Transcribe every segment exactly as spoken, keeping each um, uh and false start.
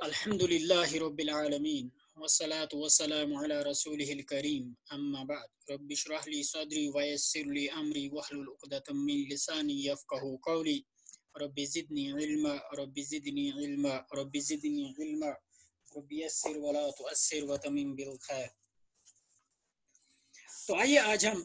अल्हम्दुलिल्लाहि रब्बिल आलमीन वस्सलातु वस्सलामु अला रसूलिहिल करीम अम्मा बाद रब्बि इश्रह ली सदरी व यस्सिर ली अमरी वहलुल उक़दतम मिन लिसानी यफ़क़हू क़ौली रब्बि ज़िदनी इल्मा रब्बि ज़िदनी इल्मा रब्बि ज़िदनी इल्मा रब्बि यस्सिर व ला तुअस्सिर व तमिम बिल खैर। तो आइए आज हम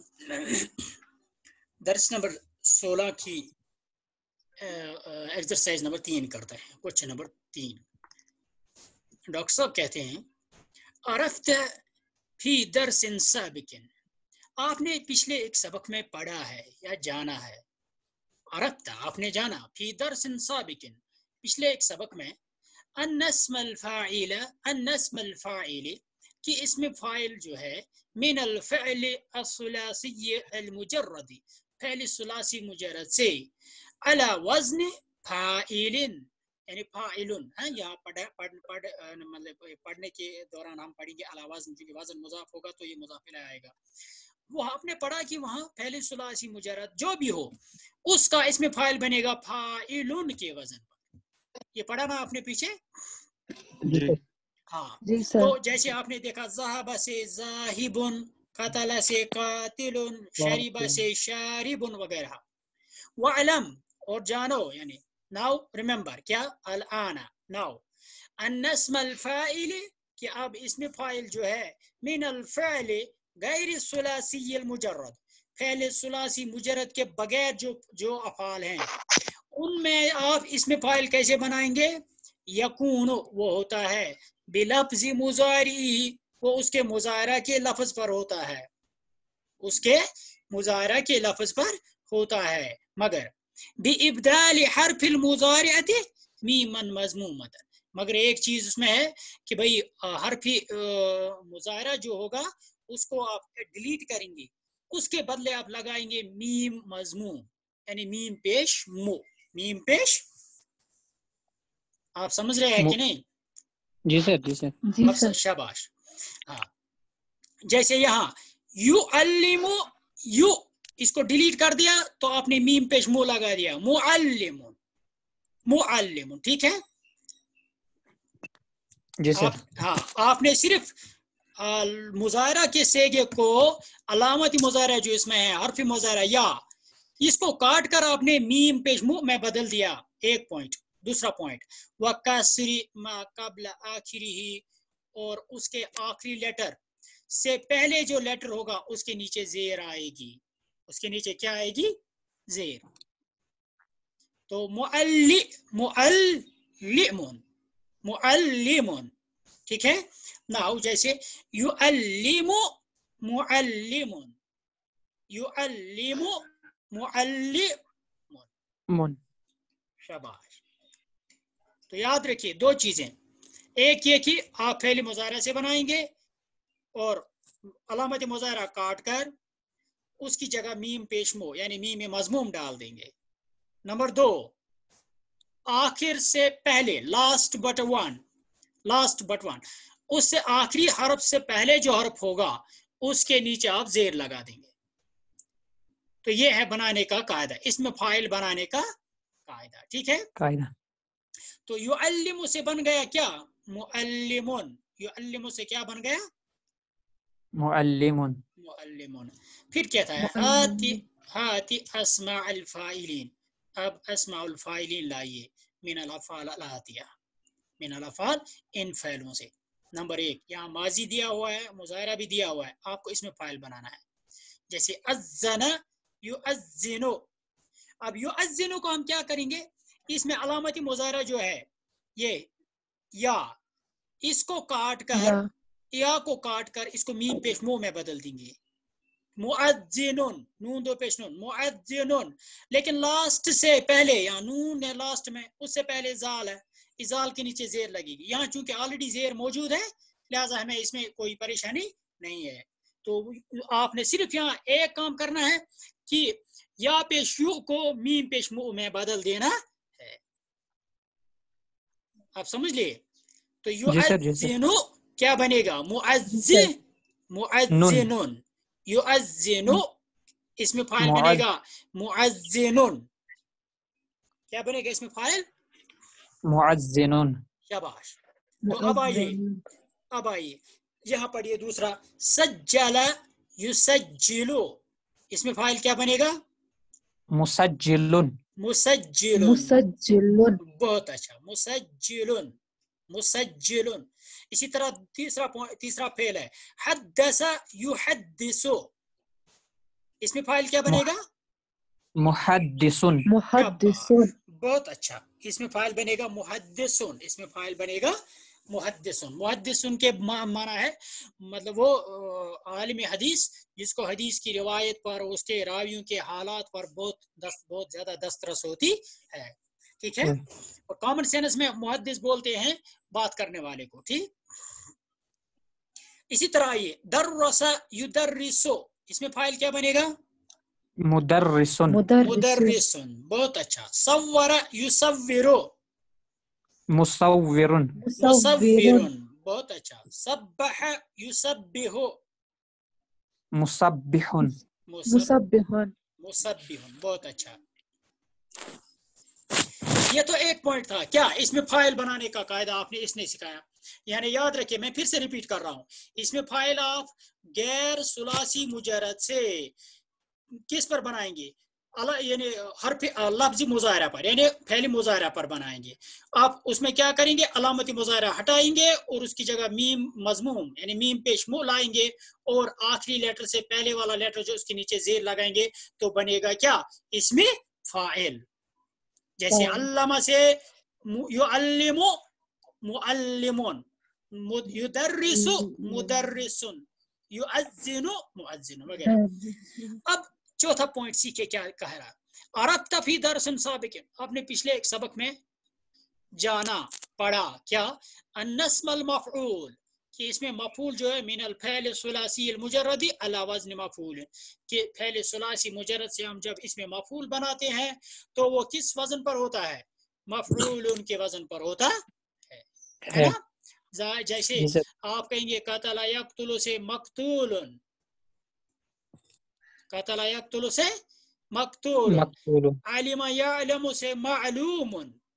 दर्स नंबर सोलह की एक्सरसाइज नंबर तीन करते हैं। क्वेश्चन नंबर तीन, डॉक्टर साहब कहते हैं अरफ्त फी दर्सिन साबिकिन, आपने पिछले एक सबक में पढ़ा है या जाना है। अरफ्त आपने जाना, फी दर्सिन साबिकिन पिछले एक सबक में, अन्नस्मल फाइल अन्नस्मल फाइल कि इसमें फाइल जो है मिन अल फ़अल अस्सुलासी अल मुजर्रद फ़अल सुलासी मुजर्रद से अला वज़न फाइलिन यानी फाइलुन है। यहाँ पढ़ पढ़ पढ़ मतलब पढ़ने के दौरान हम पढ़ेंगे अला वज़न, क्योंकि वज़न मुज़ाफ होगा तो ये मुज़ाफ इलैहि आएगा। वो आपने पढ़ा कि वहाँ फ़अल सुलासी मुजर्रद जो भी हो उसका इसमें फाइल बनेगा फाइलुन के वज़न पर। ये पढ़ा ना आपने पीछे? जी हाँ जी सर। तो जैसे आपने देखा ज़हाबा से ज़ाहिबुन, क़तला से क़ातिलुन, शरीबा से शारिबुन वगैरह। वअलम और जानो यानी नाउ रिमेंबर, क्या अल आना नाउ अन्नस्मल फाइल कि अब इसमें फाइल जो है मिन अल फ़अल गैर सुलासी अल मुजर्रद फ़अल सुलासी मुजर्रद के बगैर जो जो अफ़ाल हैं उनमें आप इसमें फाइल कैसे बनाएंगे? यकून वो होता है बिलफ्ज़ मुज़ारी, वो उसके मुज़ारा के लफ्ज़ पर होता है, उसके मुज़ारा के लफ्ज़ पर होता है, मगर बिइब्दाल हर्फ़िल मुज़ारिअति मीमन मज़मूमतन, मगर एक चीज़ उसमें है कि भाई हर्फ़ी मुज़ारा जो होगा उसको आप डिलीट करेंगे, उसके बदले आप लगाएंगे मीम मज़मूम यानी मीम पेश मो, मीम पेश। आप समझ रहे हैं कि नहीं? जी सर जी सर जी सर। शाबाश। हाँ जैसे यहाँ यू अल्लिमु, यू इसको डिलीट कर दिया तो आपने मीम पेश मो लगा दिया, मुअल्लिमुन मुअल्लिमुन, ठीक है। जी सर। आप हाँ आपने सिर्फ मुज़ारा के सेगे को अलामती मुज़ारा जो इसमें है हर्फ़ी मुज़ारा या इसको काट कर आपने मीम पेश मु में बदल दिया, एक पॉइंट। दूसरा पॉइंट वकसरी मा कब्ल आखिरी ही, और उसके आखिरी लेटर से पहले जो लेटर होगा उसके नीचे जेर आएगी, उसके नीचे क्या आएगी? जेर। तो मुअल्लि मुअल्लिमुन मुअल्लिमुन, ठीक है। नाउ जैसे युअल्लिमु मुअल्लिमुन युअल्लिमु मुअल्लिमुन, शाबाश। तो याद रखिए दो चीजें, एक ये कि आप फ़ेल मुज़ारा से बनाएंगे और अलामत मुज़ारा काट कर उसकी जगह मीम पेशमो यानी मीम मज़मूम डाल देंगे। नंबर दो, आखिर से पहले last but one last but one उससे आखिरी हर्फ से पहले जो हर्फ होगा उसके नीचे आप जेर लगा देंगे। तो ये है बनाने का कायदा, इसमें फाइल बनाने का कायदा, ठीक है कायदा। तो युअल्लिमु से बन गया क्या? मुअल्लिमुन। युअल्लिमु से क्या बन गया? मुअल्लिमुन। मुअल्लिमुन। फिर क्या था? हाति हाति अस्माउल फाइलिन, अब अस्माउल फाइलिन लाइए मिन अल अफ़आल अल आतिया, मिन अल अफ़आल इन फ़ैलों से। नंबर एक, यहाँ माजी दिया हुआ है, मुज़ारा भी दिया हुआ है, आपको इसमें फाइल बनाना है। जैसे अज़्ज़ना युअज़्ज़िनु, अब युअज़्ज़िनु को हम क्या करेंगे? इसमें अलामती मुज़ारा जो है ये या, इसको काट कर या, या को काट कर इसको मीम पेश मो में बदल देंगे, मुअज़्ज़िनुन, नून दो पेश नून, मुअज़्ज़िनुन। लेकिन लास्ट से पहले, या नून है लास्ट में, उससे पहले जाल है, इजाल के नीचे जेर लगेगी। यहाँ चूंकि ऑलरेडी जेर मौजूद है लिहाजा हमें इसमें कोई परेशानी नहीं है। तो आपने सिर्फ यहाँ एक काम करना है कि या पेश यू को मीम पेश मु में बदल देना है। आप समझ लिए? तो युअज़्ज़िनु क्या बनेगा? मुअज़्ज़िन मुअज़्ज़िनुन, युअज़्ज़िनु इसमें फाइल बनेगा मुअज़्ज़िनुन, क्या बनेगा इसमें फाइल? मुअज़्ज़िनुन। शाबाश। تو اب آئیے اب آئیے یہاں پڑھیے دوسرا سجل یسجلو، اس میں فاعل کیا بنے گا؟ مسجل مسجل، مسجل، بہت اچھا، مسجل مسجل۔ اسی طرح تیسرا تیسرا فعل ہے حدث یحدث، اس میں فاعل کیا بنے گا؟ محدث محدث، بہت اچھا، اس میں فاعل بنے گا محدثن، اس میں فاعل بنے گا محدثن۔ محدثن کے معنی ہے مطلب وہ عالم حدیث جس کو حدیث کی روایت پر اس کے راویوں کے حالات پر بہت دست بہت زیادہ دسترس ہوتی ہے، ٹھیک ہے۔ اور کامن سینس میں محدث بولتے ہیں بات کرنے والے کو، ٹھیک۔ اسی طرح یہ درس یدرس، اس میں فاعل کیا بنے گا؟ مدرس مدرسن، بہت اچھا۔ صور یصور، مصور مصور، بہت اچھا۔ سبح یسبح، مسبح مسبح، مسبح، بہت اچھا۔ یہ تو ایک پوائنٹ تھا، کیا اس میں فاعل بنانے کا قاعدہ آپ نے اس نے سکھایا، یعنی یاد رکھیے میں پھر سے ریپیٹ کر رہا ہوں، اس میں فاعل آپ غیر ثلاثی مجرد سے کس پر بنائیں گے؟ یعنی حرف لفظی مظاہرہ پر، یعنی فعل مظاہرہ پر بنائیں گے۔ آپ اس میں کیا کریں گے؟ علامتی مظاہرہ ہٹائیں گے اور اس کی جگہ میم مضموم یعنی میم پیش مو لائیں گے، اور آخری لیٹر سے پہلے والا لیٹر جو اس کے نیچے زیر لگائیں گے تو بنے گا کیا؟ اس میں فاعل۔ جیسے علامہ سے یعلم معلمون، یدرس مدرسن، یؤذن مؤذن وغیرہ۔ اب چوتھا پوائنٹ سیکھے کیا کہہ رہا، عرفت فی درس سابق، آپ نے پچھلے ایک سبق میں جانا پڑھا کیا؟ ان اسم المفعول، کہ اس میں مفعول جو ہے من الفعل الثلاثی المجرد علی وزن مفعول، کہ فعل ثلاثی مجرد سے ہم جب اس میں مفعول بناتے ہیں تو وہ کس وزن پر ہوتا ہے؟ مفعول کے وزن پر ہوتا ہے، ہے نا؟ جیسے آپ کہیں گے قتل یقتل سے مقتول، قتل یقتل سے مقتول، علم یعلم سے معلوم،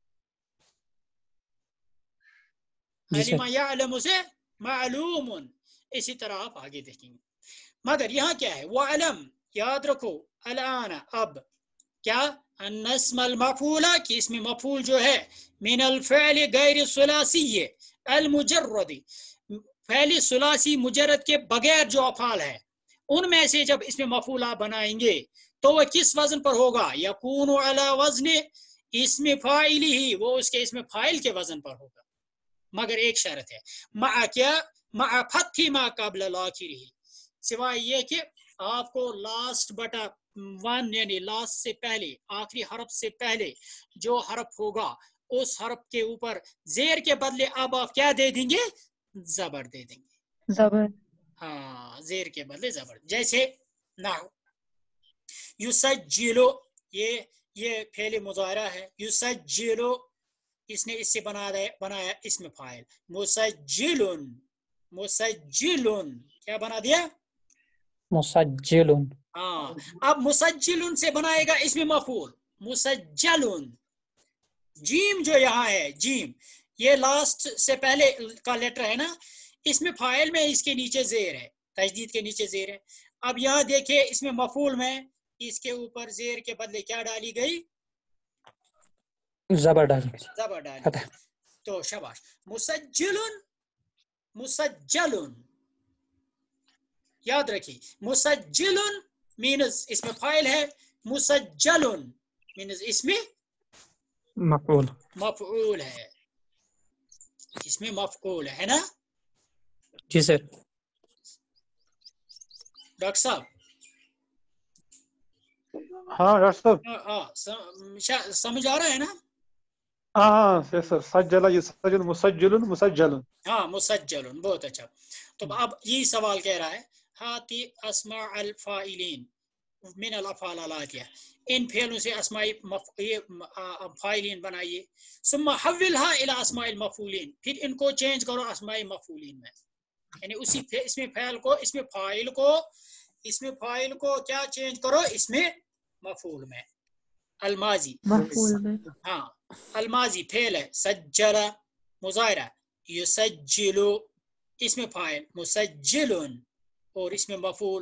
علم یعلم سے معلوم۔ اسی طرح آپ آگے دیکھیں گے، مگر یہاں کیا ہے؟ وعلم، یاد رکھو الان اب کیا؟ ان اسم المفعول، کہ اس میں مفعول جو ہے من الفعل غیر الثلاثی المجرد، فعل ثلاثی مجرد کے بغیر جو افعال ہے ان میں سے جب اس میں مفعول آپ بنائیں گے تو وہ کس وزن پر ہوگا؟ یکون علی وزن اسم فاعل ہی، وہ اس کے اسم فاعل کے وزن پر ہوگا، مگر ایک شرط ہے، مع کیا؟ مع فتح ما قبل الاخر ہی، سوائے یہ کہ آپ کو لاسٹ بٹا ون یعنی لاسٹ سے پہلے، آخری حرف سے پہلے جو حرف ہوگا اس حرف کے اوپر زیر کے بدلے اب آپ کیا دے دیں گے؟ زبر دے دیں گے، زبر، ہاں زیر کے بدلے زبر۔ جیسے نحو یسجلو، یہ یہ فعل مضارع ہے، یسجلو اس نے اس سے بنا بنایا اسم فاعل، مسجلن، مسجلن کیا بنا دیا؟ مسجل، ہاں اب مسجلن سے بنائے گا اسم مفعول مسجلن۔ جیم جو یہاں ہے، جیم یہ لاسٹ سے پہلے کا لیٹر ہے نا، اس میں فاعل میں اس کے نیچے زیر ہے، تجدید کے نیچے زیر ہے۔ اب یہاں دیکھیں اس میں مفعول میں اس کے اوپر زیر کے بدلے کیا ڈالی گئی؟ زبر ڈالی گئی، زبر ڈالی گئی، تو شاباش، مسجلن، مسجلن، یاد رکھیے مسجلن مینز اس میں فاعل ہے، مسجلن مینز اس میں مفعول مفعول ہے، اس میں مفعول ہے نا؟ جی سر۔ ڈاکٹر صاحب، ہاں ڈاکٹر صاحب، ہاں سمجھ آ رہا ہے نا؟ ہاں ہاں سر، سجل یسجل مسجل مسجل، ہاں مسجل، بہت اچھا۔ تو اب یہی سوال کہہ رہا ہے ہاتی اسماء الفاعلین من الافعال الاتیہ، ان فعلوں سے اسماء فاعلین بنائیے، ثم حولها الى اسماء المفعولین، پھر ان کو چینج کرو اسماء مفعولین میں، یعنی اسی اس میں فعل کو اس میں فاعل کو اس میں فاعل کو کیا چینج کرو؟ اس میں مفعول میں۔ الماضی، مفعول میں، ہاں الماضی فعل ہے، سجل مظاہرہ، युसज्जिलु इसमें फाइल मुसज्जिलुन और इसमें मफूल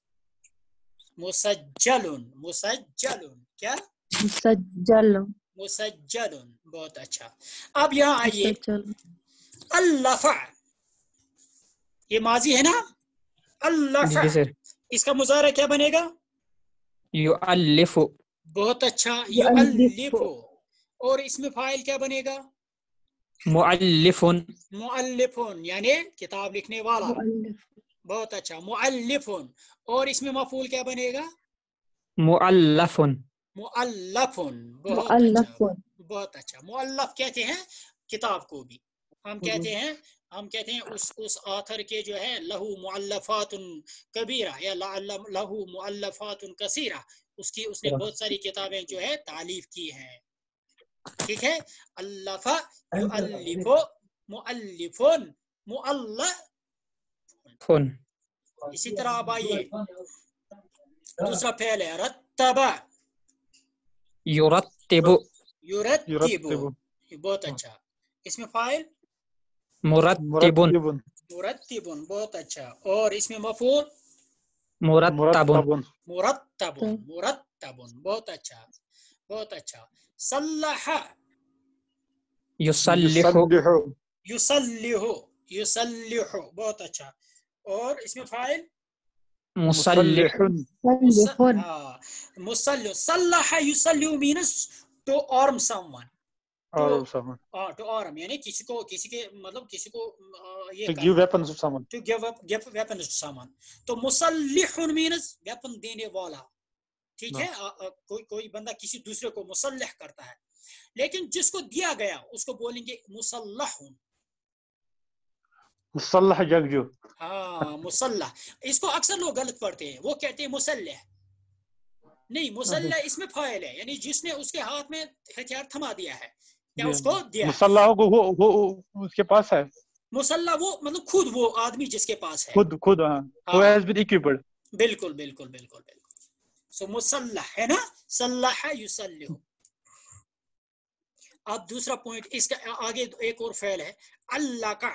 मुसज्जलुन मुसज्जलुन क्या मुसज्जल मुसज्जलुन। बहुत अच्छा। अब यहाँ आइए मुसज्जल अल्लफ़ा, ये माजी है ना, अल्लफ़ा, जी सर। इसका मुज़ारा क्या बनेगा? युअल्लिफु। बहुत अच्छा, युअल्लिफु युअल्लिफु। और इसमें फाइल क्या बनेगा? मुअल्लिफुन। मुअल्लिफुन यानी किताब लिखने वाला। मुअल्लिफ बहुत अच्छा, मुअल्लिफुन। और इसमें मफूल क्या बनेगा? मुअल्लफुन। मुअल्लफुन। बहुत अच्छा, मुअल्लफुन बहुत अच्छा। मुअल्लफ कहते हैं किताब को भी, हम कहते हैं हम कहते हैं उस उस ऑथर के जो है लहू मुअल्लफातुन कबीरा या लअल्ल- लहू मुअल्लफातुन कसीरा, उसकी उसने बहुत सारी किताबें जो है तालीफ की हैं। ठीक है, अल्लफा युअल्लिफु मुअल्लिफुन मुअल्लफ। फुन। इसी तरह अब आइए दूसरा फेल है रत्तबा युरत्तिबु। युरत्तिबु। युरत्तिबु बहुत अच्छा। इसमें फाइल मुरत्तिबुन। मुरत्तिबुन मुरत्तिबुन। बहुत अच्छा। और इसमें मफूल मुरत्तबुन। मुरत्तबुन मुरत्तबुन मुरत्तबुन। बहुत अच्छा, बहुत अच्छा। सल्लहा युसल्लिहु। युसल्लिहु युसल्लिहु युसल्लिहु। बहुत अच्छा। और इसमें फाइल मुसल्लिह। मुसल्लिहुन मुस- मुसल्लिहुन हाँ, मुसल्लिह। सल्लहा युसल्लिहु means to arm someone, to और someone टू आर्म यानी किसी को किसी के मतलब किसी को अ, ये to give करना, weapons to someone. to give up give weapons to someone. तो मुसल्लिहुन मीन्स वेपन देने वाला। ठीक No. है, अ, अ, कोई कोई बंदा किसी दूसरे को मुसल्लह करता है, लेकिन जिसको दिया गया उसको बोलेंगे मुसल्लहुन। मुसल्लह जंगजू हाँ, मुसल्लह। इसको अक्सर लोग गलत पढ़ते हैं, वो कहते हैं मुसल्लह। नहीं, मुसल्लह इसमें फाइल है, यानी जिसने उसके हाथ में हथियार थमा दिया है या उसको दिया। मुसल्लाह को वो वो उसके पास है मुसल्ला वो मतलब खुद वो आदमी जिसके पास है। खुद खुद हाँ who हाँ, has been equipped. बिल्कुल बिल्कुल बिल्कुल बिल्कुल। सो मुसल्लह है ना, सल्लह युसल्लिहु। अब दूसरा पॉइंट, इसका आगे एक और फेल है अल्लाह का।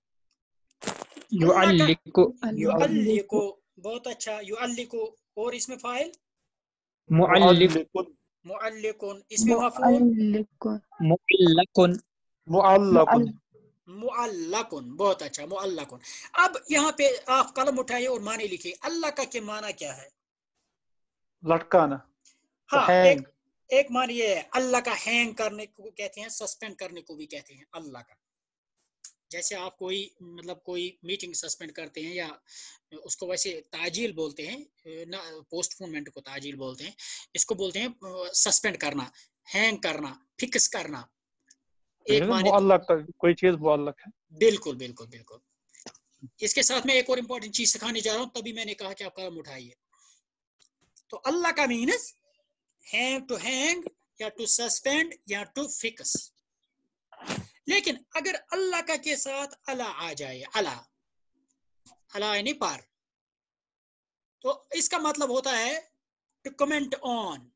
युअल्लिकु। युअल्लिकु। बहुत अच्छा, युअल्लिकु। और इसमें फाइल मुअल्लिक। मुअल्लिकुन मुअल्लिकुन। इसमें मफूल मुअल्लिकुन मुअल्लकुन। मुअल्लकुन मुअल्लकुन। बहुत अच्छा, मुअल्लकुन। अब यहाँ पे आप कलम उठाइए और माने लिखिए अल्लाह का के माना क्या है। लटकाना to हाँ, hang. एक एक मान ये है, अल्लाह का हैंग करने को कहते हैं, सस्पेंड करने को भी कहते हैं अल्लाह का। जैसे आप कोई मतलब कोई मीटिंग सस्पेंड करते हैं या उसको वैसे ताजील बोलते हैं ना, पोस्टपोनमेंट को ताजील बोलते हैं, इसको बोलते हैं सस्पेंड करना, हैंग करना, फिक्स करना। एक जैसे माने तो मुअल्लक का कोई चीज मुअल्लक है बिल्कुल बिल्कुल बिल्कुल। इसके साथ में एक और इम्पोर्टेंट चीज सिखाने जा रहा हूँ, तभी मैंने कहा कि आप कलम उठाइए। तो अल्लाह का मीनस हैंग, टू हैंग या टू सस्पेंड या टू फिक्स। लेकिन अगर अल्लाह का के साथ अला आ जाए, अला अला यानी पार, तो इसका मतलब होता है टू कमेंट ऑन।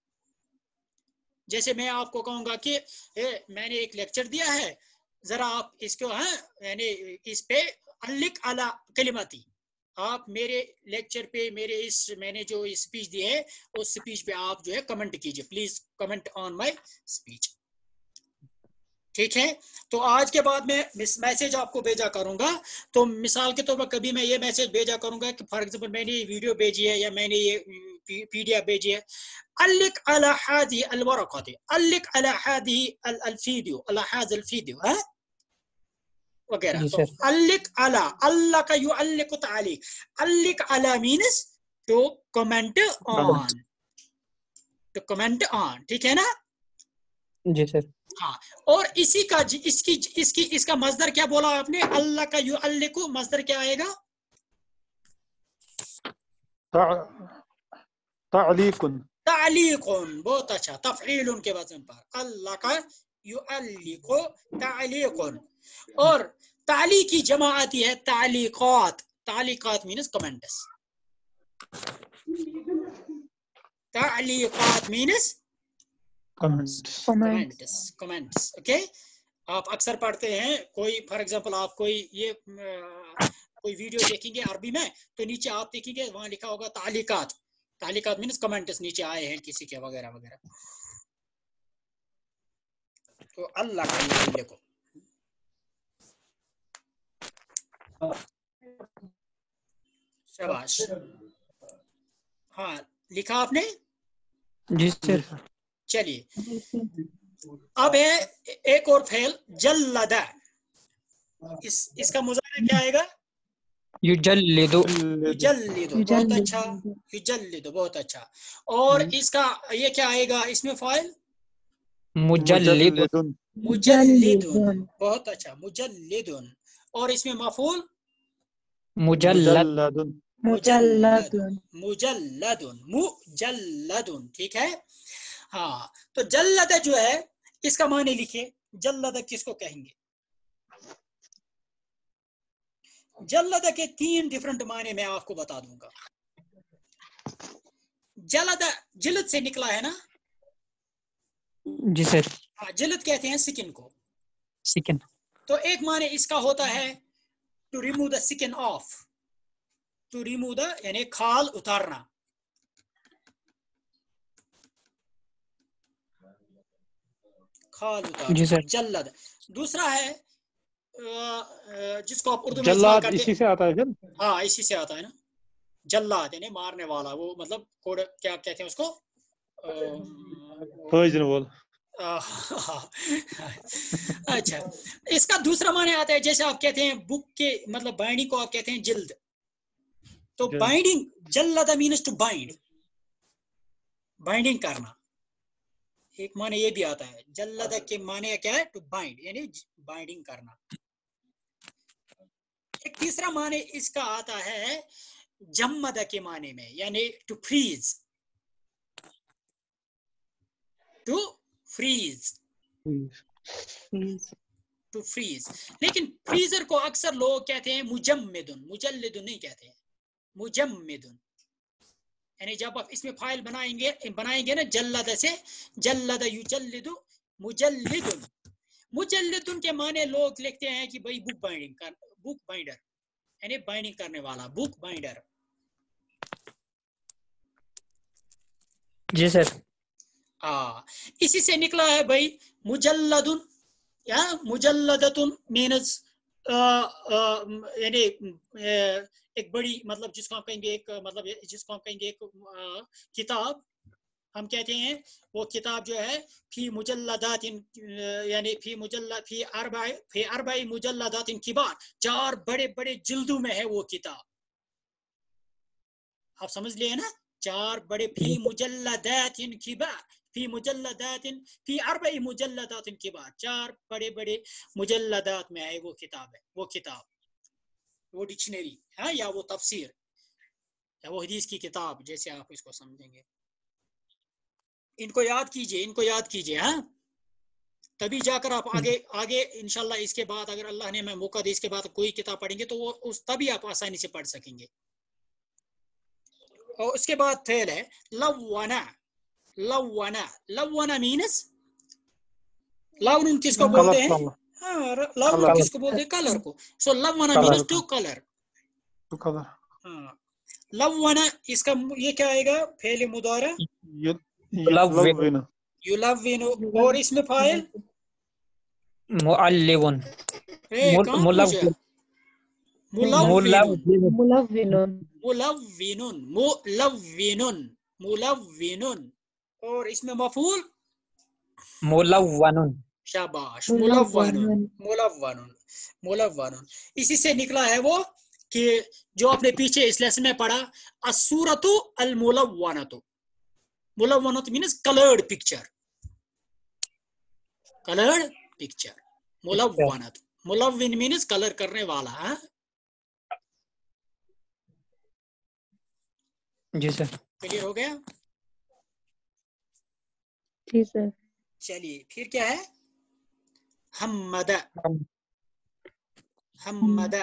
जैसे मैं आपको कहूंगा कि ए, मैंने एक लेक्चर दिया है, जरा आप इसको हाँ यानी इस पे अल्लिक अला कलिमती, आप मेरे लेक्चर पे मेरे इस मैंने जो स्पीच दी है उस स्पीच पे आप जो है कमेंट कीजिए, please comment on my speech. ठीक है, तो आज के बाद मैं मैसेज आपको भेजा करूंगा। तो मिसाल के तौर पर कभी मैं ये मैसेज भेजा करूंगा कि फॉर एग्जांपल मैंने ये वीडियो भेजी है या मैंने ये पीडीएफ भेजी है, अल्लिक अला हादी अलवरक़ती, अल्लिक अला हादी अलवीडियो, अला हाज़िल वीडियो है वगैरह। जी तो सर। अल्लिक अला, अल्लाह का युअल्लिक तालिक, अल्लिक अला means to comment on, to comment on. ठीक है ना? जी सर। हाँ, और इसी का इसकी इसकी इसका मजदर क्या बोला आपने, अल्लाह का युअल्लिकु, मजदर क्या आएगा? तालीकुन तालीकुन। बहुत अच्छा, तफईलुन के वजन पर, अल्लाह का युअल्लिकु तालीकुन। और ताली की जमा आती है तालीकात, तालीकात मीन्स कमेंट्स, तालीकात means comments. comments comments comments okay. आप अक्सर पढ़ते हैं, कोई फॉर एग्जांपल आप कोई ये अ, कोई वीडियो देखेंगे अरबी में, तो नीचे आप देखेंगे वहां लिखा होगा तालिकात। तालिकात मीन्स कमेंट्स नीचे आए हैं किसी के वगैरह वगैरह। तो अल्लाह का ये लिखो। शाबाश। हाँ लिखा आपने? जी सर। चलिए अब है एक और फेल जल्लदा। इस इसका मुजाहरा क्या आएगा? युजल्लिदु। युजल्लिदु, बहुत अच्छा। युजल्लिदु, बहुत अच्छा। और इसका ये क्या आएगा इसमें फाइल? मुजल्लिदुन। मुजल्लिदुन, बहुत अच्छा, मुजल्लिदुन। और इसमें मफूल? मुजल्लद। मुजल्लदुन, मुजल्लदुन, मुजल्लदुन, ठीक है। हाँ तो जल्लद जो है इसका माने लिखिए। जल्लद किसको कहेंगे? जल्लद के तीन डिफरेंट माने मैं आपको बता दूंगा। जल्लद जिल्द से निकला है ना? जी सर। हाँ जिल्द कहते हैं स्किन को। स्किन। तो एक माने इसका होता है to remove the skin of, to remove the यानी खाल उतारना। खाल उतारना, जी सर। जल्लद। दूसरा है जिसको आप उर्दू में इस्तेमाल जल्लाद करते इसी से आता है फिर? हाँ इसी से आता है ना, जल्लाद यानी मारने वाला। वो मतलब कोड क्या कहते हैं उसको? बोल। अच्छा इसका दूसरा माने आता है जैसे आप कहते हैं बुक के मतलब बाइंडिंग को आप कहते हैं जिल्द। तो बाइंडिंग जल्लद मीन्स टू बाइंड, बाइंडिंग करना। एक माने ये भी आता है जल्लद के माने क्या है? टू बाइंड यानी बाइंडिंग करना। एक तीसरा माने इसका आता है जम्मद के माने में यानी to freeze, to freeze, to freeze. लेकिन फ्रीजर को अक्सर लोग कहते हैं मुजम्मिदुन, मुजल्लिदुन नहीं कहते हैं, मुजम्मिदुन। यानी जब आप इसमें फाइल बनाएंगे बनाएंगे ना जल्लद से, जल्लद युजल्लिदु मुजल्लिदुन। मुजल्लिदुन के माने लोग लिखते हैं कि भाई बुक बाइंडिंग कर, बुक बाइंडर यानी बाइंडिंग करने वाला, बुक बाइंडर। जी सर। हाँ इसी से निकला है भाई मुजल्लदुन या मुजल्लदतुन मीन्स यानी एक बड़ी मतलब जिसको हम कहेंगे एक मतलब जिसको हम कहेंगे एक आ, किताब हम कहते हैं। वो किताब जो है फी मुजल्लदातिन यानी फी मुजल्लद फी अरबाई फी अरबाई मुजल्लदातिन किबार, चार बड़े बड़े जिल्दों में है वो किताब। आप समझ लिए ना? चार बड़े फी मुजल्लदातिन किबार, फी मुजल्लदातिन फी अरबाई मुजल्लदातिन किबार, चार बड़े बड़े मुजल्लदात में है वो किताब है। वो किताब वो डिक्शनरी है या वो तफसीर या वो हदीस की किताब जैसे आप इसको समझेंगे। इनको याद कीजिए, इनको याद कीजिए। हाँ तभी जाकर आप आगे आगे इंशाल्लाह इसके बाद अगर अल्लाह ने मैं मौका दे इसके बाद कोई किताब पढ़ेंगे तो वो उस तभी आप आसानी से पढ़ सकेंगे। और उसके बाद फेल है लवना। लवना, लवना मीन्स लवन किसको बोलते हैं? हाँ लवन किसको बोलते हैं? कलर को। सो लवना means to colour, to colour. हाँ लवना इसका ये क्या आएगा? फेल मुदारा युलव्विनु। युलव्विनु। और इसमें फाइल मुअल्लिवुन। मुलव्विनुन, मुलव्विनुन, मुलव्विनुन, मुलव्विनुन, मुलव्विनुन। और इसमें मफूल मुलव्वनुन। शाबाश, मुलव्वनुन, मुलव्वनुन, मुलव्वनुन। इसी से निकला है वो कि जो आपने पीछे इस लेसन में पढ़ा अस्सूरतु अल मुलव्वनतु। मुलव्वनतु means coloured picture, coloured picture. मुलव्वनतु, मुलव्विन मीन्स कलर करने वाला। है जी सर। क्लियर हो गया? जी सर। चलिए फिर क्या है? हम्मदा, हम्मदा।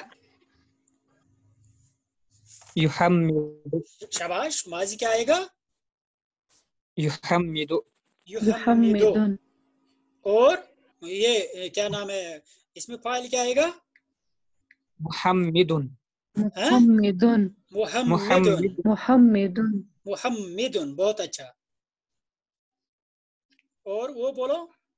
युहम्मिदु। शाबाश। माजी क्या आएगा? युहम्मिदु। युहम्मिदु। और ये क्या नाम है, इसमें फाइल क्या आएगा? मुहम्मिदुन मुहम्मिदुन मुहम्मिदुन। मुहम्मिदुन मुहम्मिदुन, बहुत अच्छा। और वो बोलो,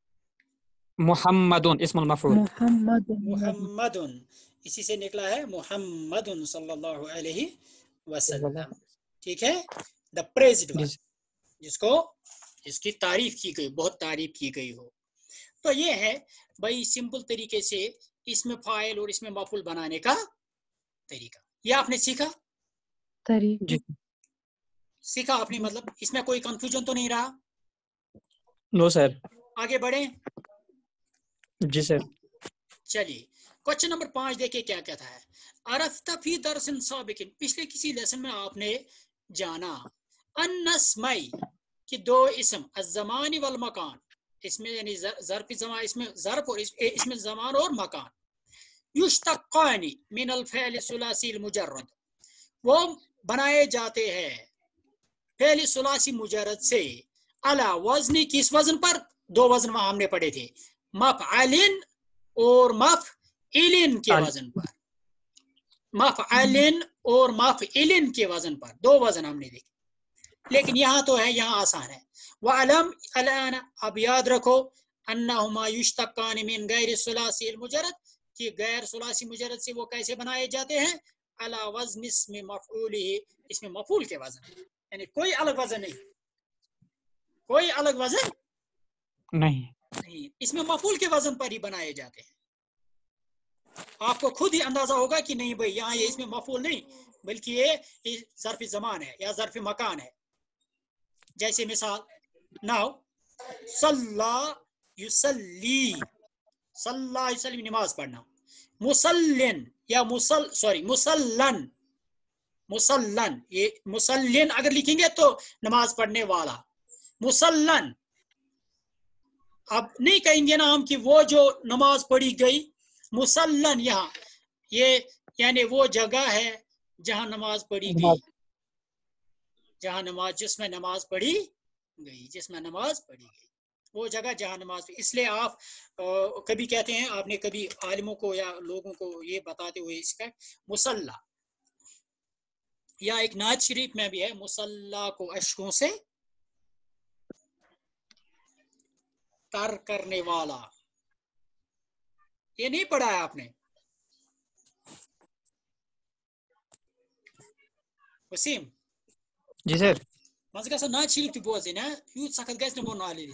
मुहम्मदुन इस्मुल मफऊल। मुहम्मदुन मुहम्मदुन, इसी से निकला है मुहम्मदुन सल्लल्लाहु अलैहि वसल्लम। ठीक है, द प्रेज्ड वन, जी जिसको जिसकी तारीफ की गई, बहुत तारीफ की गई हो। तो ये है भाई सिंपल तरीके से इसमें फाइल और इसमें मफूल बनाने का तरीका। ये आपने सीखा तरीका। जी सीखा आपने, मतलब इसमें कोई कंफ्यूजन तो नहीं रहा? No sir. आगे बढ़े। जी सर। चलिए क्वेश्चन नंबर पांच देखिए क्या कहता है। अरफ्ता फी दरसिन साबिकिन, पिछले किसी लेसन में आपने जाना अन्नस्माई कि दो इसम अज़्ज़मानी वल मकान, इसमें यानी ज़र्फ़ ज़मान, इसमें ज़र्फ़ और इसमें ज़मान और मकान, युश्तक़ानी मिनल फ़िअल सुलासील मुजर्रद, वो बनाए जाते हैं फ़िअल सुलासी मुजर्रद से, अला वज़नी, किस वजन पर? दो वजन वहां हमने पढ़े थे, मफ़अलिन और मफ़इलिन के वजन पर, मफ़अलिन और मफ़इलिन के वजन पर दो वजन हमने देखे। लेकिन यहाँ तो है, यहाँ आसान है। वअलम अलाना, अब याद रखो, अन्नहुमा युश्तक़ान मिन गैर सुलासी मुजर्रद, कि गैर सुलासी मुजर्रद से वो कैसे बनाए जाते हैं? अला वज़न इसमें मफ़ऊलिही, इसमें मफ़ऊल के वजन, यानी कोई अलग वजन नहीं, कोई अलग वजन नहीं नहीं, इसमें मफ़ऊल के वजन पर ही बनाए जाते हैं। आपको खुद ही अंदाजा होगा कि नहीं भाई यहाँ ये इसमें मफ़ऊल नहीं, बल्कि ये ज़र्फ़ ज़मान है या ज़र्फ़ मकान है। जैसे मिसाल, नाउ सल्ला युसल्ली, सल्ला युसल्ली नमाज पढ़ना, मुसल्लिन या मुसल सॉरी मुसल्लन, मुसल्लन, ये मुसल्लिन अगर लिखेंगे तो नमाज पढ़ने वाला, मुसल्लन। अब नहीं कहेंगे ना हम कि वो जो नमाज पढ़ी गई, मुसल्लन यहाँ ये यानी वो जगह है जहां नमाज पढ़ी गई, जहां नमाज जिसमें नमाज पढ़ी गई, जिसमें नमाज पढ़ी गई, वो जगह जहां नमाज, इसलिए आप आ, कभी कहते हैं, आपने कभी आलिमों को या लोगों को ये बताते हुए इसका मुसल्ला, या एक नात शरीफ में भी है, मुसल्ला को अश्कों से तर करने वाला। ये नहीं पढ़ा है आपने? वसीम जी सर। मज गस नात शरीफ तु बोजन, यूत सखत गस न बोन आले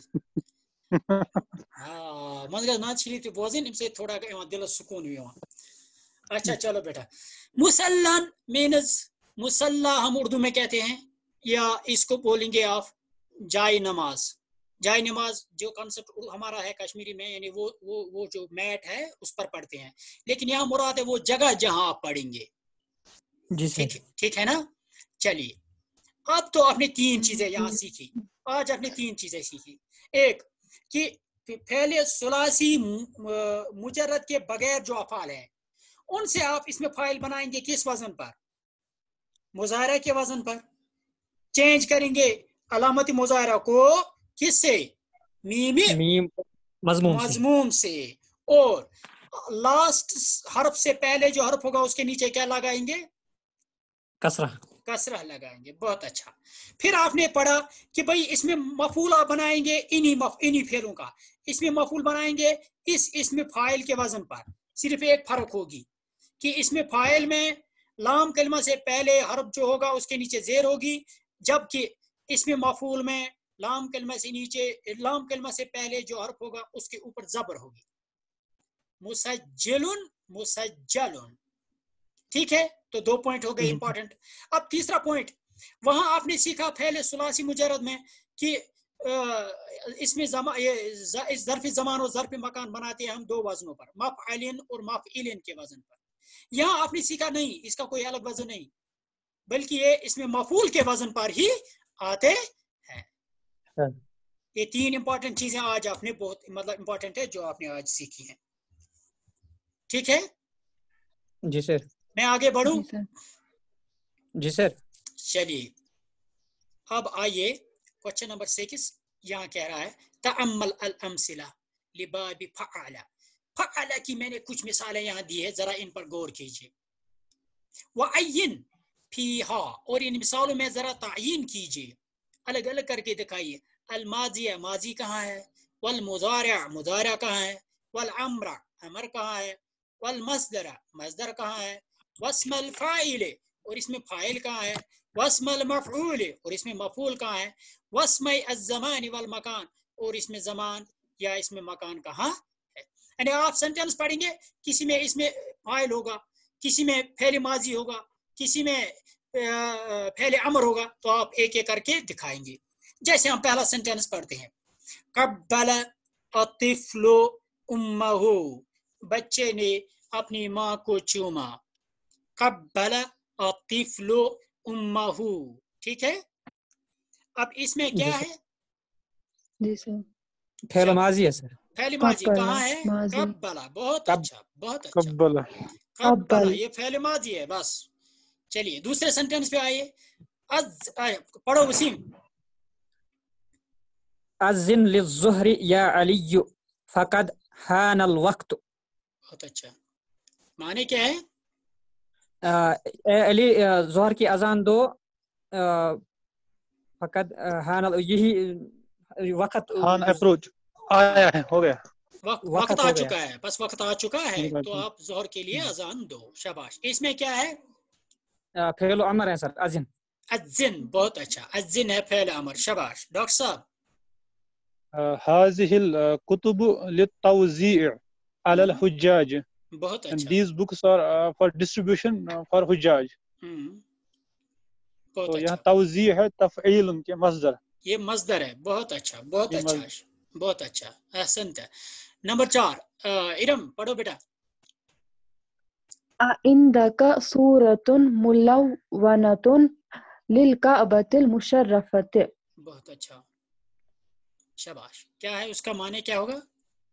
हाँ मज गस नात शरीफ तु बोजन, इनसे थोड़ा दिल सुकून भी हुआ। अच्छा चलो बेटा, मुसल्लन मीन्स, मुसल्ला हम उर्दू में कहते हैं, या इसको बोलेंगे आप जाय नमाज। जाय नमाज जो कॉन्सेप्ट हमारा है कश्मीरी में, यानी वो वो वो जो मैट है उस पर पढ़ते हैं, लेकिन यहाँ मुराद है वो जगह जहां आप पढ़ेंगे। जी सर। ठीक ठीक है ना। चलिए अब तो आपने तीन चीजें यहाँ सीखी, आज आपने तीन चीजें सीखी। एक कि फ़िअल सुलासी मुजर्रद के बगैर जो अफ़ाल हैं उनसे आप इसमें फाइल बनाएंगे किस वजन पर? मुज़ाहरा के वजन पर। चेंज करेंगे अलामती मुज़ाहरा को किससे? मीमी मीम मज़मूम से। मज़मूम से। और लास्ट हर्फ से पहले जो हर्फ होगा उसके नीचे क्या लगाएंगे? कसरा। कसरा लगाएंगे। बहुत अच्छा। फिर आपने पढ़ा कि भाई इसमें मफूल आप बनाएंगे इन्हीं मफ इन्हीं फेलों का, इसमें मफूल बनाएंगे इस इसमें फाइल के वजन पर। सिर्फ एक फर्क होगी कि इसमें फाइल में लाम कलमा से पहले हर्फ जो होगा उसके नीचे जेर होगी, जबकि इसमें मफूल में लाम कलमा से नीचे लाम कलमा से पहले जो हर्फ होगा उसके ऊपर जबर होगी। मुसज्जलुन मुसज्जलुन। ठीक है, तो दो पॉइंट हो गए इंपॉर्टेंट। अब तीसरा पॉइंट, वहां आपने सीखा फ़िअल सुलासी मुजर्रद में कि इसमें जमा ये इस ज़र्फ़ ज़मान और ज़र्फ़ मकान बनाते हैं हम दो वजनों पर, मफ़अलिन और मफ़इलिन के वजन पर। यहाँ आपने सीखा नहीं, इसका कोई अलग वजन नहीं, बल्कि ये इसमें मफूल के वजन पर ही आते हैं। ये तीन इंपॉर्टेंट चीजें आज आपने बहुत मतलब इंपॉर्टेंट है जो आपने आज सीखी हैं। ठीक है जी सर। मैं आगे बढ़ूं? जी सर। चलिए अब आइए क्वेश्चन नंबर सिक्स। यहाँ कह रहा है तअम्मल अल अमसिला, लिबाबि फअला, फअला की मैंने कुछ मिसालें यहाँ दी है, जरा इन पर गौर कीजिए। वअय्यिन फीहा, और इन मिसालों में जरा तायीन कीजिए, अलग अलग करके दिखाइए। अल माजिया, माजी कहाँ है, वल मुजारिअ, मुजारिअ कहाँ है, वल अम्र, अमर कहाँ है, वल मस्दर, मस्दर कहाँ है, वस्मल फाइल, और इसमें फाइल कहाँ है, वस्मल मफऊल, और इसमें मफूल कहाँ है, वस्मै अज़्ज़मान वल मकान, और इसमें ज़मान या इसमें मकान कहाँ है। यानी आप सेंटेंस पढ़ेंगे, किसी में इसमें फाइल होगा, किसी में फेल माजी होगा, किसी में फेल अमर होगा, तो आप एक एक करके दिखाएंगे। जैसे हम पहला सेंटेंस पढ़ते हैं, कब्बल अतिफ्लु उम्महु, बच्चे ने अपनी माँ को चूमा। कब्बल अतिफ्लु उम्महु, ठीक है। अब इसमें क्या है, जी सर, फेल माजी है सर। फेल माजी कब्बला, कहाँ है, माजी। कब्बला, बहुत कब- अच्छा, बहुत अच्छा, कब्बला कब्बला, कब्बल। ये फेल माजी है बस। चलिए दूसरे सेंटेंस पे आइए, अज आए, पढ़ो वसीम। अज़िन लिज़्ज़ुहरी या अली फ़क़द हानल वक्त। बहुत अच्छा, माने क्या है, आ, ए अली, आ, ज़ोहर की अजान दो, आ, फ़क़द आ, हानल, यही वक्त हान अप्रोच आया है, हो गया। वक्त वक्त वक्त आ हो गया। चुका है, बस वक्त आ चुका है, ठीक है, तो ठीक। आप जोहर के लिए अजान दो, शाबाश। इसमें क्या है, आ, फेल अमर है सर, अज़िन। अज्जिन, बहुत अच्छा, अज्जिन है फेल अमर, शाबाश। डॉक्टर साहब, हाज़िहिल कुतुब लित्तवज़ीअ अलल हुज्जाज, बहुत and अच्छा, these books are uh, for distribution uh, for हुज्जाज। हम्म, बहुत तो यहाँ अच्छा, तवज़ी है तफ़ईल उनके मस्दर, ये मजदर है, बहुत अच्छा, बहुत ये अच्छा, मस्दर। बहुत अच्छा, अहसनत है। नंबर चार, अ, इरम पढ़ो बेटा। अइंदका सूरतुन मुलव्वनतुन लिलकाअबतिल मुशर्रफति। बहुत अच्छा, शाबाश। क्या है उसका माने, क्या होगा,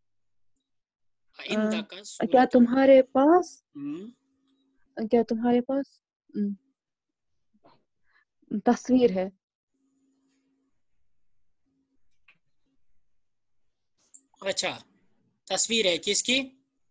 आइंदा का अ, क्या सूरत, तुम्हारे पास हम्म, क्या तुम्हारे पास हम्म, तस्वीर है। अच्छा, तस्वीर है किसकी,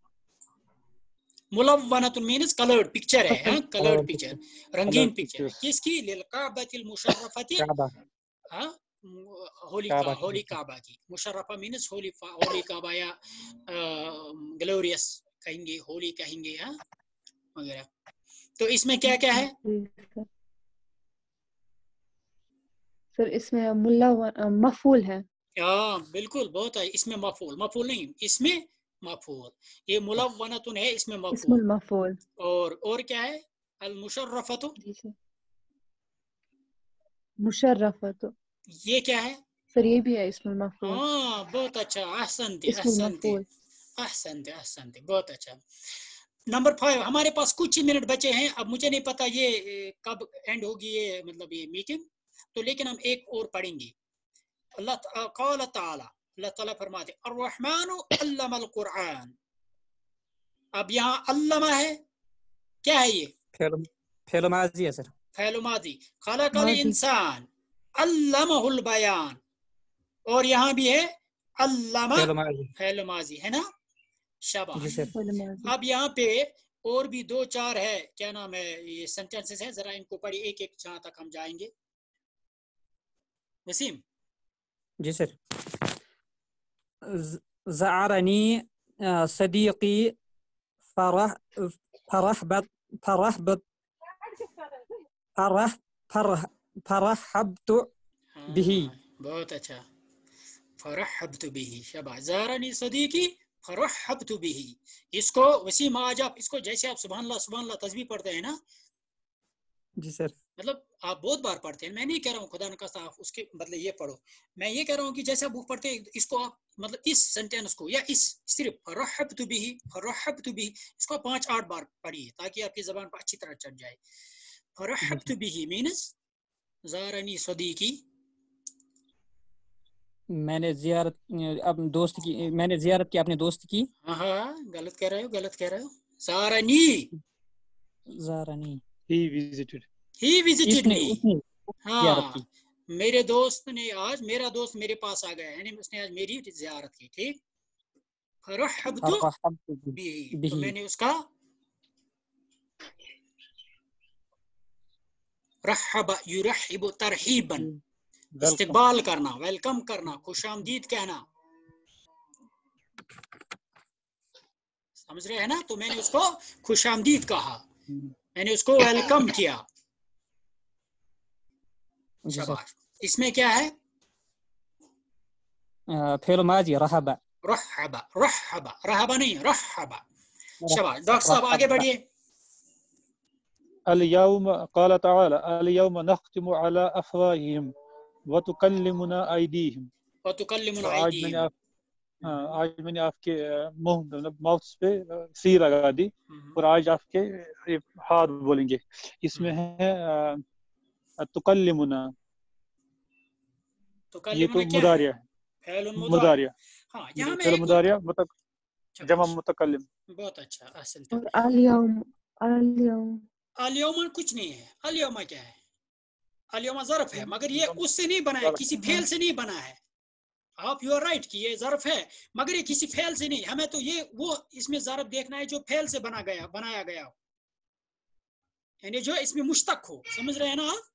मुलव्वनतुन मीन्स कलर्ड पिक्चर है, हाँ, कलर्ड पिक्चर, रंगीन Colored पिक्चर है, pictures। किसकी, लिलकाबतिल मुशर्रफति, काबा, हाँ, होली का, काबा की होली पिक्चर। काबा की, मुशर्रफा मीन्स होली, होली काबा या ग्लोरियस कहेंगे, होली कहेंगे, हाँ, वगैरह। तो इसमें क्या क्या है, जी सर, सर इसमें मुल्ला मफूल है। हाँ बिल्कुल, बहुत है, इसमें मफूल, मफूल नहीं, इसमें मफूल, ये मुलव्वनतुन है, इसमें इस्मुल मफूल, मफूल। और और क्या है, अल मुशर्रफतु, जी सर, मुशर्रफत, ये क्या है, सर ये भी है इस्मुल मफूल। हाँ बहुत अच्छा, अहसनते इस्मुल अहसनते मफूल। अहसनते अहसनते, बहुत अच्छा। नंबर फाइव, हमारे पास कुछ ही मिनट बचे हैं, अब मुझे नहीं पता ये ए, कब एंड होगी ये, मतलब ये मीटिंग, तो लेकिन हम एक और पढ़ेंगे। अल्लाह क़ाल ताला, अल्लाह ताला फरमाते अर्रहमानु अल्लमल कुरआन। अब यहाँ अल्लमा है, क्या है ये, फेल फेल माजी है सर। फ़इल मादी, खलक़ल माजी। इंसान अल्लमहुल बयान, और यहाँ भी है अल्लमा, फेल माजी, फ़इल माजी है ना, जी शाबाश। सर। फइल माजी। अब यहाँ पे और भी दो चार है, क्या नाम है, ये सेंटेंसेस है, जरा इनको पढ़िए एक एक, जहाँ तक हम जाएंगे। वसीम, जी सर। ज़- ज़अरनी आ, सदीक़ी फरह फरहबत फरहबत फरह फरह फरहबतु बिही। हाँ बहुत अच्छा, फरहबतु बिही, शाबाश। ज़ारनी सदीकी फरहबतु बिही, इसको वसीम आज आप इसको, जैसे आप सुभान अल्लाह सुभान अल्लाह तस्बीह पढ़ते हैं ना, जी सर। मतलब आप बहुत बार पढ़ते हैं, मैं नहीं कह रहा हूँ खुदा न खास्ता आप उसके मतलब ये पढ़ो, मैं ये कह रहा हूँ कि जैसे आप बुक पढ़ते हैं, इसको आप मतलब इस सेंटेंस को, या इस सिर्फ फरहबतु बिही, फरहबतु बिही, इसको पांच आठ बार पढ़िए, ताकि आपकी जबान पर अच्छी तरह चढ़ जाए। फरहबतु बिही मीन्स ज़ारनी सदीकी, मैंने जियारत अपने दोस्त की मैंने जियारत की अपने दोस्त की। हाँ हाँ गलत कह रहे हो, गलत कह रहे हो, ज़ारनी, ज़ारनी, He visited। ही विजिटेड इसने मी, उसने जियारत हाँ की। मेरे दोस्त ने आज, मेरा दोस्त मेरे पास आ गया, यानी उसने आज मेरी जियारत की, ठीक। رحبت رحبت بھی، بھی تو میں نے اس کا رحب یرحب ترحیبا استقبال کرنا، ویلکم کرنا، خوش آمدید کہنا، سمجھ رہے ہیں نا؟ تو میں نے اس کو خوش آمدید کہا، میں نے اس کو ویلکم کیا. جی سر. شاباش. اس میں کیا ہے؟ فعل ماضی رحب. رحب رحب رحب نہیں رحب. شاباش. ڈاکٹر صاحب آگے بڑھیے. اليوم قال تعالى اليوم نختم على أفواههم وتكلمنا أيديهم. وتكلمنا آج میں نے أيديهم. آپ ہاں آج میں نے آپ کے منہ ماؤتھ پہ سی لگا دی اور آج آپ کے ہاتھ بولیں گے. اس میں ہے تکلمنا، یہ تو مضارع ہے، فعل مضارع. ہاں یہاں میں فعل ایک مضارع جمع متکلم. بہت اچھا احسن. اور الیوم الیوم الیوم کچھ نہیں ہے. الیوم کیا ہے؟ الیوم ظرف ہے، مگر یہ اس سے نہیں بنا ہے، کسی فعل سے نہیں بنا ہے. آپ یو آر رائٹ کہ یہ ظرف ہے مگر یہ کسی فعل سے نہیں. ہمیں تو یہ وہ اس میں ظرف دیکھنا ہے جو فعل سے بنا گیا بنایا گیا ہو، یعنی جو اس میں مشتق ہو. سمجھ رہے ہیں نا آپ؟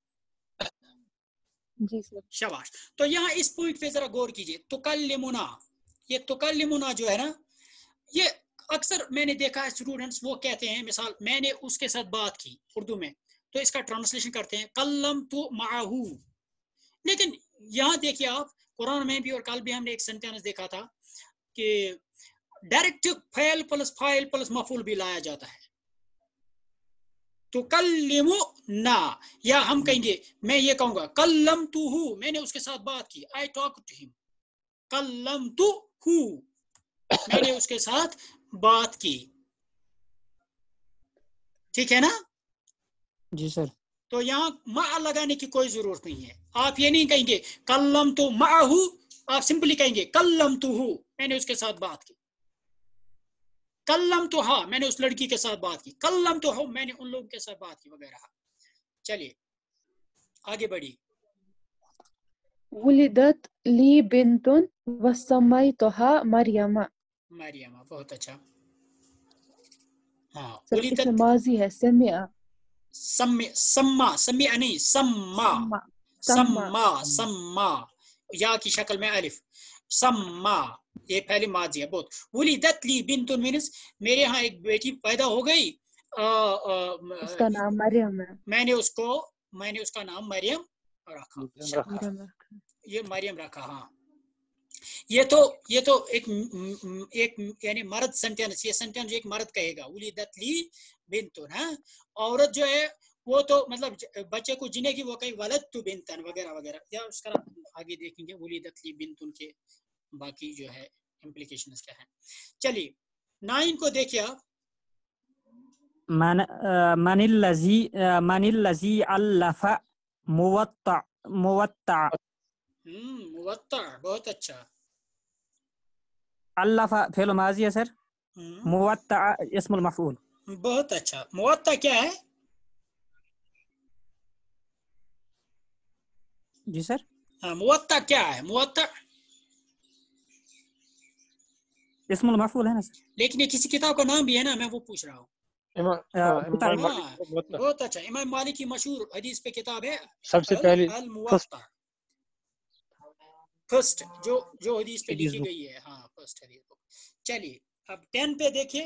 جی سر. شاباش. تو یہاں اس پوائنٹ پہ ذرا غور کیجئے. تکلمنا، یہ تکلمنا جو ہے نا، یہ اکثر میں نے دیکھا ہے اسٹوڈنٹس وہ کہتے ہیں مثال میں نے اس کے ساتھ بات کی اردو میں، تو اس کا ٹرانسلیشن کرتے ہیں کلمت معہ. لیکن یہاں دیکھیے آپ قرآن میں بھی اور کل بھی ہم نے ایک سینٹینس دیکھا تھا کہ ڈائریکٹ فعل پلس فاعل پلس مفعول بھی لایا جاتا ہے. تکلمنا، یا ہم کہیں گے میں یہ کہوں گا کلمتہ، میں نے اس کے ساتھ بات کی. I talked to him. کلمتہ، میں نے اس کے ساتھ بات کی. ٹھیک ہے نا؟ جی سر. تو یہاں مع لگانے کی کوئی ضرورت نہیں ہے. آپ یہ نہیں کہیں گے کلمت معہ، آپ سمپلی کہیں گے کلمتہ، میں نے اس کے ساتھ بات کی. کلمتھا، میں نے اس لڑکی کے ساتھ بات کی. کلمتہ، میں نے ان لوگوں کے ساتھ بات کی وغیرہ. چلیے آگے بڑھی. ولدت لی بنت وسمیتها مریم. مریم، بہت اچھا. ہاں سر اس میں ولدت ماضی ہے سمع. سمع سما سمع نہیں سما سما سما، یا کی شکل میں الف. سما یہ پہلی ماضی ہے. بہت. ولدت لی بنت مینس میرے ہاں ایک بیٹی پیدا ہو گئی، اس کا نام مریم ہے. میں نے اس کو میں نے اس کا نام مریم رکھا. یہ مریم رکھا. ہاں یہ تو یہ تو ایک ایک یعنی مرد سینٹینس، یہ سینٹینس ایک مرد کہے گا ولدت لی بنتن. ہاں عورت جو ہے وہ تو مطلب بچے کو جنے کی وہ کہیں ولدت بنتن وغیرہ وغیرہ. یا اس کا آگے دیکھیں گے ولدت لی بنتن کے باقی جو ہے امپلیکیشنز کیا ہیں. چلیے نائن کو دیکھیے آپ. من من الذی من الذی علف موطع موطع. ہم موطع، بہت اچھا. علف فعل ماضی ہے سر. موطع اسم المفعول. بہت اچھا. موطع کیا ہے؟ جی سر. ہاں موطع کیا ہے؟ موطع اسم المفعول ہے نا سر. لیکن یہ کسی کتاب کا نام بھی ہے نا، میں وہ پوچھ رہا ہوں. بہت اچھا. امام مالک کی مشہور حدیث پہ کتاب ہے سب سے پہلی الموطع، فرسٹ جو جو حدیث پہ لکھی گئی ہے. ہاں فرسٹ حدیث. چلیے اب ٹین پہ دیکھیے.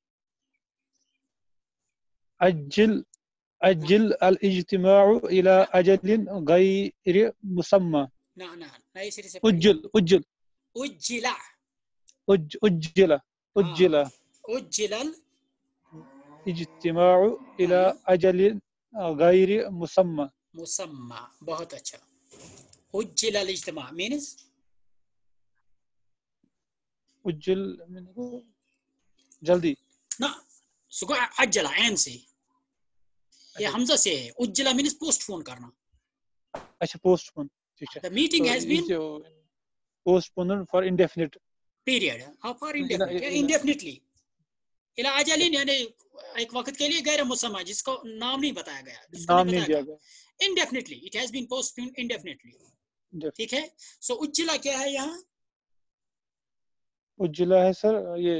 اجل اجل الاجتماع الى اجل غیر مسمى. نہ نہ نئے سرے سے اجل اجل اجل اجل اجل اجل اجتماع الى اجل غیر مسمى. مسمى. بہت اچھا. اجل الاجتماع مینز اجل جلدی. نہ سکو اجلا عین سے، یہ حمزہ سے ہے. اجلا مینز پوسٹ فون کرنا. اچھا پوسٹ پون. ٹھیک ہے. The meeting has been postponed for indefinite period. ہاں for indefinite indefinitely الى اجل یعنی ایک وقت کے لیے غیر مسمى جس کو نام نہیں بتایا گیا، جس کو نام نہیں نہیں دیا بتایا گیا. indefinitely it has been postponed indefinitely. ٹھیک ہے. سو اجلا کیا ہے یہاں؟ اجلا ہے سر یہ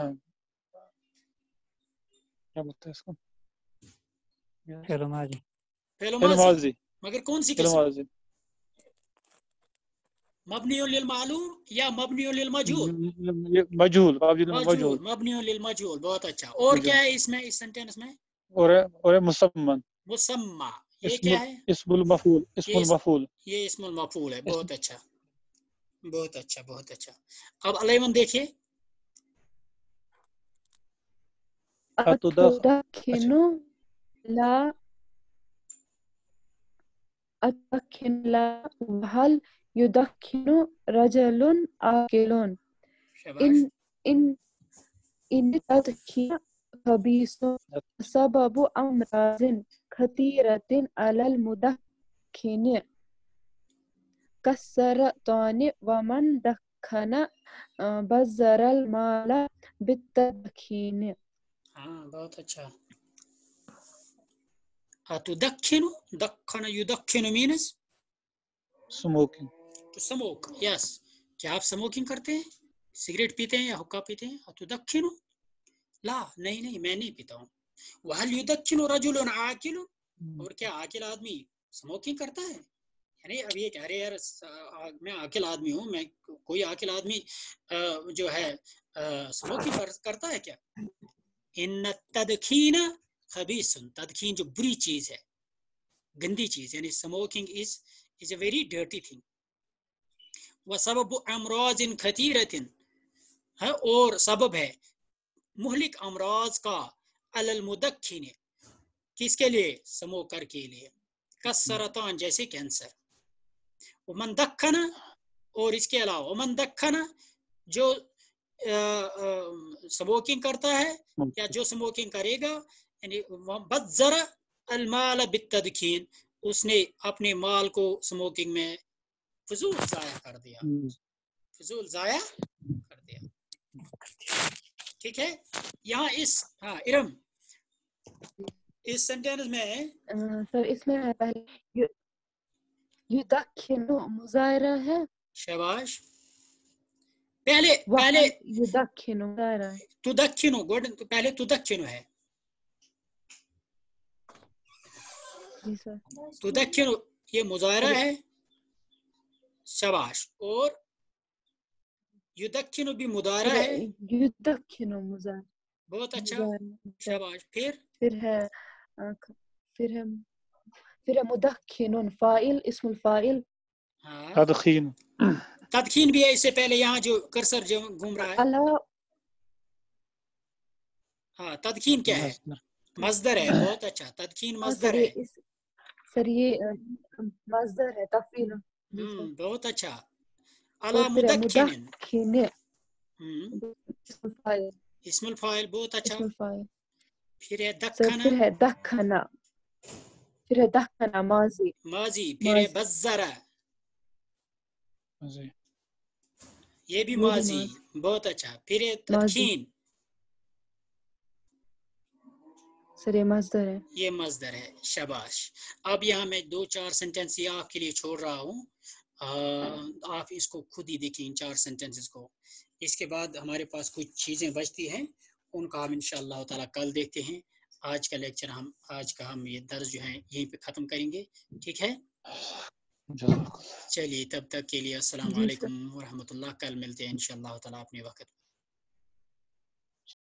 کیا بولتے ہیں اس کو فعل ماضی فعل فعل ماضی ماضی مگر کون سی فعل قسم ماضی مبنی للمعلوم یا مبنی للمجهول مجہول مجہول مجهول مبنی للمجهول بہت اچھا اور مجہول. کیا ہے اس میں اس سینٹینس میں اور اور مسمن مسمع یہ اسم کیا ہے اسم المفعول اسم یہ اس- المفعول یہ اسم المفعول ہے بہت اچھا بہت اچھا بہت اچھا اب علیمن دیکھیے اتدخ أتدخن لا أتدخن لا وهل يدخن رجل عاقل شاباش إن إن إن التدخين خبيث سبب أمراض كثيرة على المدخن كالسرطان ومن دخن آه، بذر المال بالتدخين. ہاں بہت اچھا اتدخن دخن یدخن مینس سموکنگ تو سموک یس کیا آپ سموکنگ کرتے ہیں سگریٹ پیتے ہیں یا حقہ پیتے ہیں اتدخن لا نہیں نہیں میں نہیں پیتا ہوں وهل يدخن رجل عاقل اور کیا عاقل آدمی سموکنگ کرتا ہے یعنی اب یہ کہہ رہے یار میں عاقل آدمی ہوں میں کوئی عاقل آدمی جو ہے سموکنگ کرتا ہے کیا ان التدخین خبیث تدخین جو بری چیز ہے گندی چیز یعنی smoking is is a very dirty thing وسبب امراض خطیرۃ ہے اور سبب ہے مہلک امراض کا علی المدخن کس کے لیے سموکر کے لیے کسرطان جیسے کینسر ومن دخن اور اس کے علاوہ ومن دخن جو سموکنگ کرتا ہے یا جو سموکنگ کرے گا یعنی بذر المال بالتدخین اس نے اپنے مال کو سموکنگ میں فضول ضائع کر دیا فضول ضائع کر دیا ٹھیک ہے یہاں اس ہاں ارم اس سینٹینس میں آه، سر اس میں ہے پہلے ي- يدخن مظاہرہ ہے شاباش پہلے پہلے وهل يدخن مظاہرہ ہے تدخنو گوڈ پہلے تدخنو ہے جی سر تدخنو یہ مظاہرہ ہے شاباش اور یدخنو بھی مضارع پھر ہے يدخن مظاہرہ بہت اچھا مظاہرہ شاباش پھر پھر ہے آه، پھر ہے پھر ہے مدخن فاعل اسم الفاعل ہاں تدخین تدخین بھی ہے اس سے پہلے یہاں جو کرسر جو گھوم رہا ہے علا ہاں تدخین کیا ہے مصدر ہے بہت اچھا تدخین ہاں مصدر سر ہے یہ اس سر یہ آه، مصدر ہے تفعیل جی ہم سر بہت اچھا اور علی پھر ہے مدخن مدخن ہم اسم الفاعل اسم الفاعل بہت اچھا اسم الفاعل پھر ہے سر دخن پھر ہے دخنا پھر ہے دخنا ماضی ماضی پھر ہے ماضی بزر جی یہ بھی یہ بھی ماضی ماضی بہت اچھا پھر ہے ماضی تدخین سر یہ مصدر ہے یہ مصدر ہے شاباش اب یہاں میں دو چار سینٹینس یہ آپ کے لیے چھوڑ رہا ہوں آپ اس کو خود ہی دیکھیں ان چار سینٹینسز کو اس کے بعد ہمارے پاس کچھ چیزیں بچتی ہیں ان کا ہم انشاءاللہ تعالیٰ کل دیکھتے ہیں آج کا لیکچر ہم آج کا ہم یہ درس جو ہیں یہیں پہ ختم کریں گے ٹھیک ہے چلیے تب تک کے لیے السلام جی سر علیکم ورحمۃ اللہ کل ملتے ہیں انشاءاللہ تعالیٰ اپنے وقت